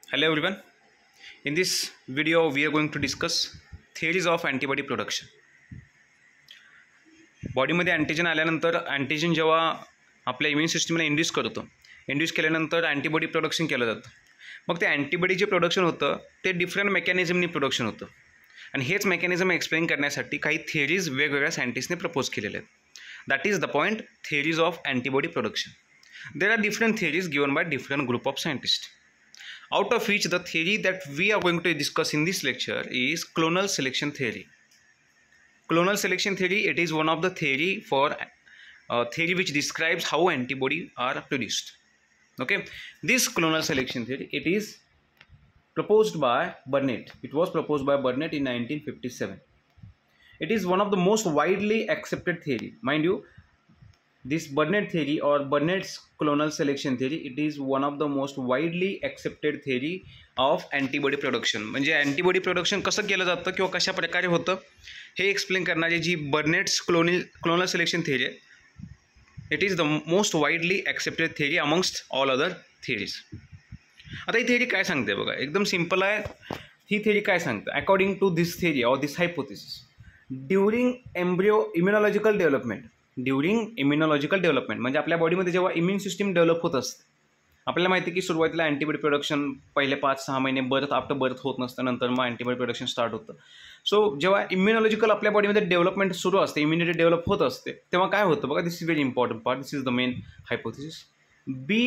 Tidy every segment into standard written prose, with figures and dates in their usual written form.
Hello everyone. In this video we are going to discuss theories of antibody production. बॉडीमध्ये antigen आल्यानंतर antigen जेव्हा आपल्या immune सिस्टमला induce केल्यानंतर अँटीबॉडी प्रोडक्शन केलं जातं. मग ते अँटीबॉडी जे प्रोडक्शन होतं ते डिफरंट मेकॅनिझमनी प्रोडक्शन होतं आणि हेच मेकॅनिझम एक्सप्लेन करण्यासाठी काही थिअरीज वेगवेगळ्या सायंटिस्टने प्रपोज केलेल्या आहेत. That is the point, theories of antibody production. There are different theories given by different group of scientist. Out of which the theory that we are going to discuss in this lecture is clonal selection theory. Clonal selection theory, it is one of the theory theory which describes how antibody are produced. Okay, this clonal selection theory, it is proposed by Burnett. It was proposed by Burnett in 1957. It is one of the most widely accepted theory, mind you. This Burnett theory or Burnett's clonal selection theory, it is one of the most widely accepted theory of antibody production. म्हणजे antibody production कसं केलं जातं किंवा कशा प्रकारे होतं हे explain करणारी जी बर्नेट्स क्लोनल सिलेक्शन थिअरी आहे, it is the most widely accepted theory amongst all other theories. आता ही थिअरी काय सांगते बघा, एकदम सिम्पल आहे. ही थिअरी काय सांगते? According to this theory or this hypothesis, during immunological development म्हणजे आपल्या बॉडीमध्ये जेव्हा इम्युन सिस्टीम डेव्हलप होत असते, आपल्याला माहिती आहे की सुरुवातीला अँटीबॉडी प्रोडक्शन पहिले 5-6 महिने आफ्टर बर्थ होत नसतं, नंतर मग अँटीबॉडी प्रोडक्शन स्टार्ट होतं. सो जेव्हा इम्युनॉलॉजिकल आपल्या बॉडीमध्ये डेव्हलपमेंट सुरू असते, इम्युनिटी डेव्हलप होत असते, तेव्हा काय होतं बघा, this is very important part, this is the main hypothesis. B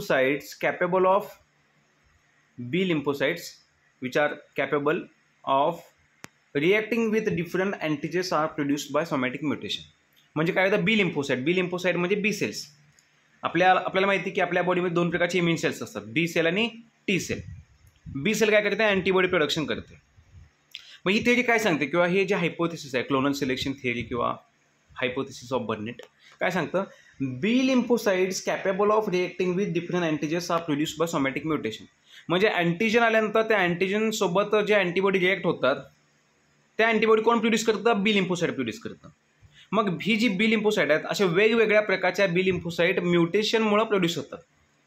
lymphocytes which are capable of reacting with different antigens are produced by somatic mutation. म्हणजे काय होतं? बी लिम्फोसाइट म्हणजे बी सेल्स. आपल्याला माहिती आहे की आपल्या बॉडीमध्ये 2 प्रकारचे इम्युन सेल्स असतात, बी सेल आणि टी सेल. बी सेल काय करते? अँटीबॉडी प्रोडक्शन करते. मग ही थिअरी काय सांगते किंवा हे जे हायपोथेसिस आहे, क्लोनल सिलेक्शन थिअरी किंवा हायपोथेसिस ऑफ बर्नेट, काय सांगतं? B lymphocytes capable of reacting with different antigens are produced by somatic mutation. म्हणजे अँटीजन आल्यानंतर त्या अँटीजनसोबत जे अँटीबॉडी रिॲक्ट होतात, त्या अँटीबॉडी कोण प्रोड्यूस करतं? बी लिम्फोसाइट प्रोड्यूस करतं. मग ही जी बी लिम्फोसाइट आहेत, अशा वेगवेगळ्या प्रकारच्या बी लिम्फोसाइट म्युटेशनमुळे प्रोड्यूस होतात.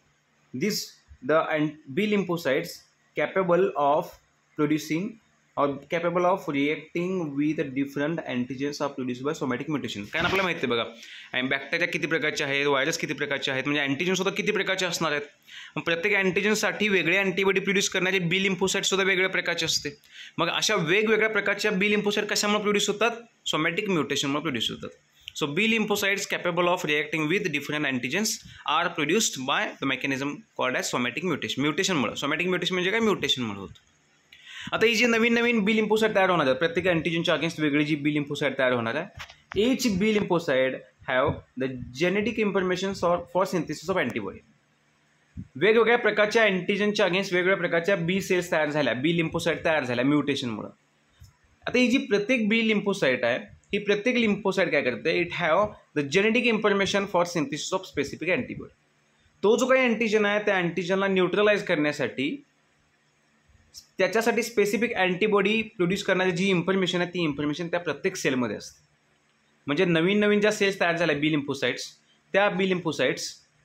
B lymphocytes capable of producing और capable of reacting with different antigens are produce by somatic mutation. कारण आपल्याला माहिती आहे बघा, बॅक्टेरिया किती प्रकारचे आहेत, व्हायरस किती प्रकारचे आहेत, म्हणजे अँटीजनसुद्धा किती प्रकारचे असणार आहेत. मग प्रत्येक अँटीजनसाठी वेगळे अँटीबॉडी प्रोड्यूस करणारे बी लिम्फोसाइटसुद्धा वेगळ्या प्रकारचे असते. मग अशा वेगवेगळ्या प्रकारच्या बी लिम्फोसाइट कशामुळे प्रोड्यूस होतात? सोमॅटिक म्युटेशनमुळे प्रोड्यूस होतात. So B lymphocytes capable of reacting with different antigens are produced by the mechanism called as somatic mutation. म्युटेशनमुळे, सोमॅटिक म्युटेशन म्हणजे काय? म्युटेशनमुळे होतं. आता ही जी नवीन बी लिम्फोसाइट तयार होणार आहेत, प्रत्येक अँटीजनच्या अगेन्स्ट वेगळी जी बी लिम्फोसाइट तयार होणार आहे, each B lymphocyte have the genetic information for synthesis of antibody. वेगवेगळ्या प्रकारच्या अँटीजनच्या अगेन्स्ट वेगवेगळ्या प्रकारच्या बी सेल्स तयार झाल्या, बी लिम्फोसाइट तयार झाल्या म्युटेशनमुळे. आता ही जी प्रत्येक बी लिम्फोसाइट आहे, ही प्रत्येक लिम्फोसाइट काय करते? It have the genetic information for synthesis of specific antibody. तो जो काही अँटीजन आहे, त्या अँटीजनला न्यूट्रलाइज करण्यासाठी त्याच्यासाठी स्पेसिफिक अँटीबॉडी प्रोड्यूस करणारी जी इन्फॉर्मेशन आहे, ती इन्फॉर्मेशन त्या प्रत्येक सेलमध्ये असते. म्हणजे नवीन ज्या सेल्स तयार झाल्या बी लिम्फोसाइट्स, त्या B lymphocytes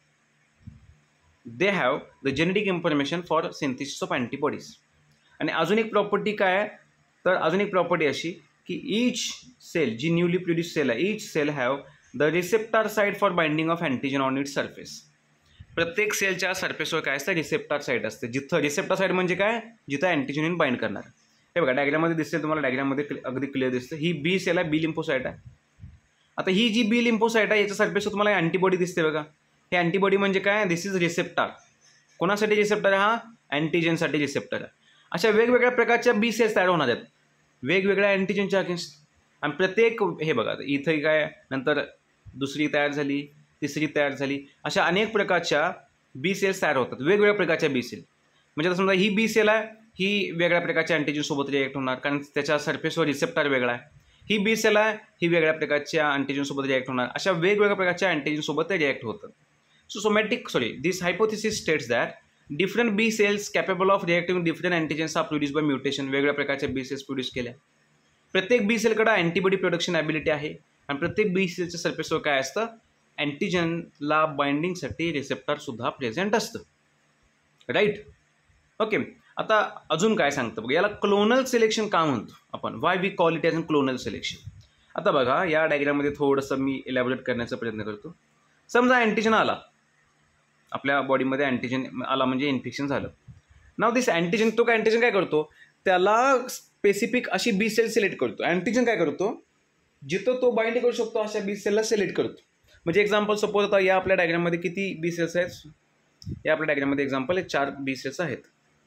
they have the genetic information for synthesis of antibodies. आणि अजून एक प्रॉपर्टी काय आहे? तर अजून एक प्रॉपर्टी अशी की ईच सेल, जी न्यूली प्रोड्यूस सेल आहे, each cell have the receptor site for binding of antigen on its surface. प्रत्येक सेलच्या सरफेसवर काय असतं? रिसेप्टर साईट असते. जिथं रिसेप्टर साईट म्हणजे काय? जिथं अँटीजन येऊन बाइंड करणार. हे बघा डायग्राममध्ये दिसते तुम्हाला, डायग्राममध्ये अगदी क्लिअर दिसतं. ही बी सेल आहे, बी लिम्फोसाइट आहे. आता ही जी बी लिम्फोसाइट आहे, याच्या सरफेसवर तुम्हाला अँटीबॉडी दिसते बघा. हे अँटीबॉडी म्हणजे काय? This is receptor. कोणासाठी रिसेप्टर आहे? हा अँटीजनसाठी रिसेप्टर आहे. अशा वेगवेगळ्या प्रकारच्या बी सेल्स तयार होणार आहेत वेगवेगळ्या अँटीजनच्या अगेन्स्ट. आणि प्रत्येक, हे बघा इथं काय, नंतर दुसरी तयार झाली, तिसरी तयार झाली, अशा अनेक प्रकारच्या बी सेल्स तयार होतात, वेगवेगळ्या प्रकारच्या बी सेल. म्हणजे आता समजा ही बी सेल आहे, ही वेगळ्या प्रकारच्या अँटीजनसोबत रिॲक्ट होणार, कारण त्याच्या सरफेसवर रिसेप्टर वेगळा आहे. ही बी सेल आहे, ही वेगळ्या प्रकारच्या अँटीजनसोबत रिॲक्ट होणार. अशा वेगवेगळ्या प्रकारच्या अँटीजनसोबत ते रिॲक्ट होतं. This hypothesis states that different B cells capable of reacting different antigens are produce by mutation. वेगवेगळ्या प्रकारच्या बी सेल्स प्रोड्यूस केल्या. प्रत्येक बी सेलकडे अँटीबॉडी प्रोडक्शन ॲबिलिटी आहे आणि प्रत्येक बी सेलच्या सरफेसवर काय असतं? अँटीजनला बाइंडिंगसाठी रिसेप्टरसुद्धा प्रेझेंट असतं, राईट. ओके, आता अजून काय सांगतं बघा, याला क्लोनल सिलेक्शन का म्हणतो आपण, why we call it as a clonal selection. आता बघा या डायग्राममध्ये थोडंसं मी इलॅबोरेट करण्याचा प्रयत्न करतो. समजा अँटीजन आला आपल्या बॉडीमध्ये, अँटीजन आला म्हणजे इन्फेक्शन झालं. नाव दिस अँटीजन, तो काय अँटीजन काय करतो, त्याला स्पेसिफिक अशी बी सेल सिलेक्ट करतो. अँटीजन काय करतो, जिथं तो बाइंड करू शकतो अशा बी सेलला सिलेक्ट करतो. म्हणजे एक्झाम्पल सपोज आता या आपल्या डायग्राममध्ये किती बी सेल्स आहेत, या आपल्या डायग्राममध्ये एक्झाम्पल 4 बी सेल्स आहेत.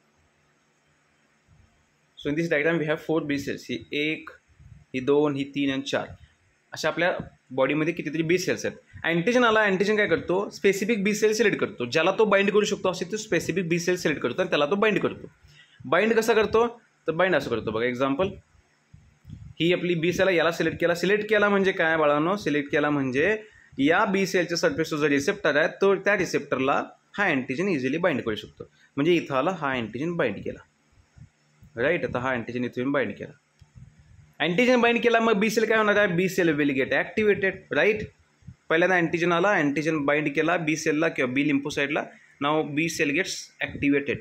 So in this diagram we have 4 B cells. ही 1, ही 2, ही 3 आणि 4 अशा आपल्या बॉडीमध्ये कितीतरी बी सेल्स आहेत. अँटीजन आला, अँटीजन काय करतो, स्पेसिफिक बी सेल सिलेक्ट करतो, ज्याला तो बाइंड करू शकतो असे तो स्पेसिफिक बी सेल सिलेक्ट करतो आणि त्याला तो बाइंड करतो. बाइंड कसा करतो, तर बाइंड असं करतो बघा. एक्झाम्पल, ही आपली बी सेल याला सिलेक्ट केला म्हणजे काय बाळांनो, सिलेक्ट केला म्हणजे या बी सेलच्या सरफेसवर जो रिसेप्टर आहे तो त्या रिसेप्टरला हा अँटीजन इझिली बाइंड करू शकतो. म्हणजे इथं आला, हा अँटीजन बाइंड केला, राईट. आता हा अँटीजन इथून बाइंड केला, अँटीजन बाइंड केला, मग बी सेल काय होणार आहे, B cell will get activated, right. पहिल्यांदा अँटीजन आला, अँटीजन बाइंड केला बी सेलला किंवा बी लिम्फोसाइटला. नाव B cell gets activated.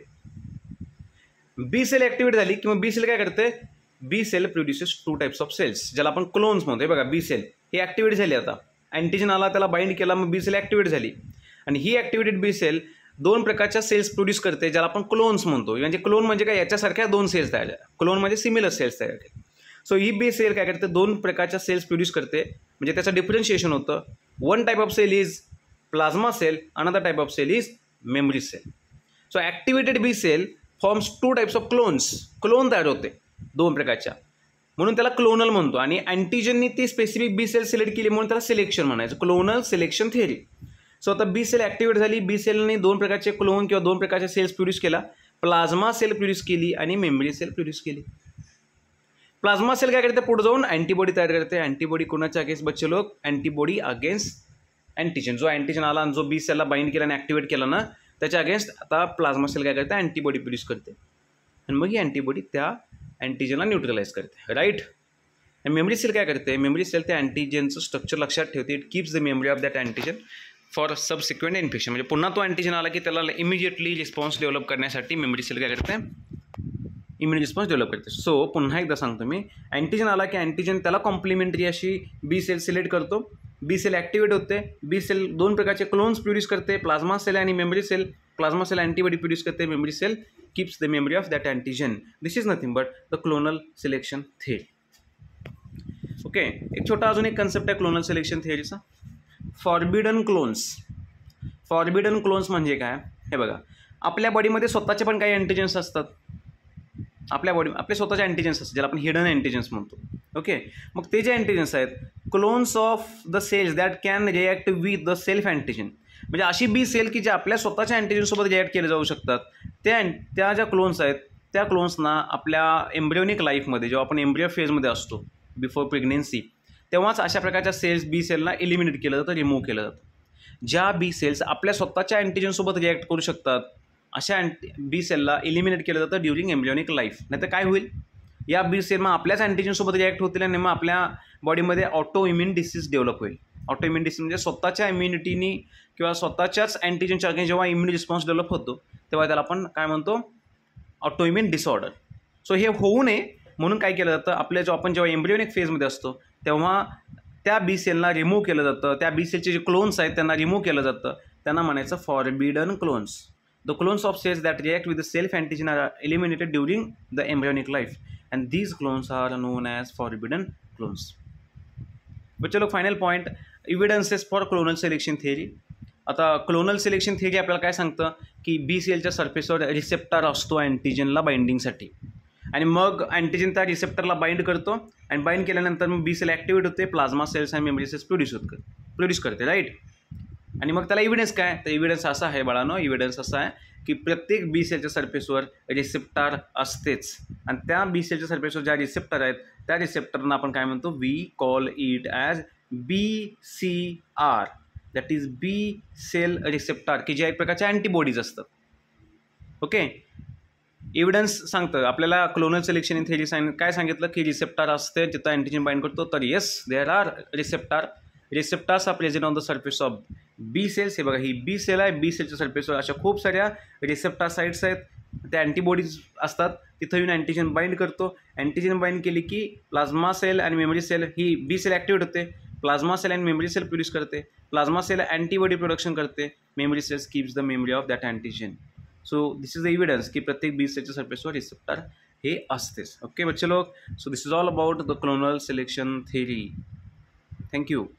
B cell activate झाली की मग बी सेल काय करते, B cell produces 2 types of cells, ज्याला आपण क्लोन्स म्हणतो. बघा बी सेल ही ॲक्टिवेट झाली, आता अँटीजन आला त्याला बाइंड केला, मग बी सेल ॲक्टिवेट झाली. आणि ही ॲक्टिवेटेड बी सेल 2 प्रकारच्या सेल्स प्रोड्यूस करते, ज्याला आपण क्लोन्स म्हणतो. म्हणजे क्लोन म्हणजे काय, याच्यासारख्या 2 सेल्स तयार झाल्या. क्लोन म्हणजे सिमिलर सेल्स तयार केल्या. सो ही बी सेल काय करते, 2 प्रकारच्या सेल्स प्रोड्यूस करते, म्हणजे त्याचं डिफरन्शिएशन होतं. One type of cell is plasma cell, another type of cell is memory cell. So activated B cell forms 2 types of clones. Clone तयार होते 2 प्रकारच्या, म्हणून त्याला क्लोनल म्हणतो. आणि अँटीजननी ती स्पेसिफिक बी सेल सिलेक्ट केली म्हणून त्याला सिलेक्शन म्हणायचं, क्लोनल सिलेक्शन थिअरी. सो आता बी सेल ॲक्टिवेट झाली, बी सेलने 2 प्रकारचे क्लोन किंवा 2 प्रकारचे सेल्स प्रोड्यूस केला. प्लाझ्मा सेल प्रोड्यूस केली आणि मेमरी सेल प्रोड्यूस केली. प्लाझ्मा सेल काय करते, पुढे जाऊन अँटीबॉडी तयार करते. अँटीबॉडी कोणाच्या अगेन्स्ट बच्चे लोक, अँटीबॉडी अगेन्स्ट अँटीजन. जो अँटीजन आला आणि जो बी सेलला बाइंड केला आणि ॲक्टिवेट केला ना, त्याच्या अगेन्स्ट आता प्लाझ्मा सेल काय करते, अँटीबॉडी प्रोड्यूस करते. आणि मग ही अँटीबॉडी त्या अँटीजनला न्यूट्रलाइज करते, राईट. आणि मेमरी सेल काय करते, मेमरी सेल त्या अँटीजनचं स्ट्रक्चर लक्षात ठेवते. It keeps the memory of that antigen for subsequent infection. म्हणजे पुन्हा तो अँटीजन आला की त्याला इमिजिएटली रिस्पॉन्स डेव्हलप करण्यासाठी मेमरी सेल काय करते, इम्युन रिस्पॉन्स डेव्हलप करते. सो पुन्हा एकदा सांगतो मी, अँटीजन आला की अँटीजन त्याला कॉम्प्लिमेंटरी अशी बी सेल सिलेक्ट करतो. बी सेल ॲक्टिवेट होते, बी सेल 2 प्रकारचे क्लोन्स प्रोड्यूस करते, प्लाझ्मा सेल आणि memory cell. Plasma cell antibody produce करते, memory cell keeps the memory of that antigen. This is nothing but the clonal selection theory. Okay, एक छोटा अजून एक कन्सेप्ट आहे क्लोनल सिलेक्शन थिअरीचा, फॉरबिडन क्लोन्स. फॉरबिडन क्लोन्स म्हणजे काय, हे बघा, आपल्या बॉडीमध्ये स्वतःचे पण काही अँटीजन्स असतात. आपले स्वतःचे अँटीजन्स असतात, ज्याला आपण हिडन अँटीजन्स म्हणतो. ओके, मग ते जे अँटीजन्स आहेत, clones of the cells that can react with the self antigen. म्हणजे अशी बी सेल की जे आपल्या स्वतःच्या अँटीजनसोबत रिॲक्ट केले जाऊ शकतात. त्या ज्या क्लोन्स आहेत, त्या क्लोन्सना आपल्या एम्ब्रियोनिक लाईफमध्ये, जेव्हा आपण एम्ब्रियो फेजमध्ये असतो बिफोर प्रेग्नेन्सी, तेव्हाच अशा प्रकारच्या सेल्स बी सेलला एलिमिनेट केलं जातं, रिमूव्ह केलं जातं. ज्या बी सेल्स आपल्या स्वतःच्या अँटीजनसोबत रिॲक्ट करू शकतात, अशा बी सेलला एलिमिनेट केलं जातं ड्युरिंग एम्ब्रियोनिक लाईफ. नाही तर काय होईल, या बी सेल मग आपल्याच अँटीजनसोबत रिॲक्ट होतील आणि मग आपल्या बॉडीमध्ये ऑटो इम्युन डिसीज डेव्हलप होईल. ऑटो इम्युन डिसीज म्हणजे स्वतःच्या इम्युनिटीनी किंवा स्वतःच्याच अँटीजनच्या अगेन्स्ट जेव्हा इम्युन रिस्पॉन्स डेव्हलप होतो, तेव्हा त्याला आपण काय म्हणतो, ऑटो इम्युन डिसऑर्डर. सो हे होऊ नये म्हणून काय केलं जातं, आपण जेव्हा एम्ब्रियोनिक फेजमध्ये असतो तेव्हा त्या बी सेलला रिमूव्ह केलं जातं. त्या बी सेलचे जे क्लोन्स आहेत त्यांना रिमूव्ह केलं जातं. त्यांना म्हणायचं forbidden clones. The clones of cells that react with the self antigen are eliminated during the embryonic life, and these clones are known as forbidden clones. बच्चे लोग, final point, evidences for clonal selection theory. आता clonal selection theory आपल्याला काय सांगतं की बी सेलच्या सरफेसवर receptor असतो अँटीजनला बाइंडिंगसाठी, आणि मग अँटीजन त्या रिसेप्टरला बाइंड करतो आणि बाइंड केल्यानंतर मग बी सेल ॲक्टिवेट होते, प्लाझ्मा सेल्स आणि मेमरी सेल्स प्रोड्यूस करते, राईट. आणि मग त्याला एव्हिडन्स काय, तर एव्हिडन्स असा आहे बाळांनो, एव्हिडन्स असा आहे की प्रत्येक बी सेलच्या सरफेसवर रिसेप्टर असतेच. आणि त्या बी सेलच्या सरफेसवर ज्या रिसेप्टर आहेत त्या रिसेप्टरना आपण काय म्हणतो, we call it as BCR, that is B cell receptor, की जे एक प्रकारचे अँटीबॉडीज असतात. ओके, एव्हिडन्स सांगतं आपल्याला क्लोनल सिलेक्शन इन थिअरी काय सांगितलं की रिसेप्टर असते जिथं अँटीजन बाइंड करतो. तर yes, there are receptors are present on the surface of B cells. हे बघा, ही बी सेल आहे, बी सेलच्या सरफेसवर अशा खूप साऱ्या रिसेप्टर साईट्स आहेत. ते अँटीबॉडीज असतात, तिथं येऊन अँटीजन बाइंड करतो. अँटीजन बाइंड केली की प्लाझ्मा सेल आणि मेमरी सेल ही बी सेल ॲक्टिवेट होते. प्लाझ्मा सेल आणि मेमरी सेल प्रोड्यूस करते. प्लाझ्मा सेल अँटीबॉडी प्रोडक्शन करते. Memory cells keeps the memory of that antigen. So this is the evidence की प्रत्येक बी सेलच्या सरफेसवर रिसेप्टर हे असतेच. ओके बच्चे लोग, so this is all about the clonal selection theory. Thank you.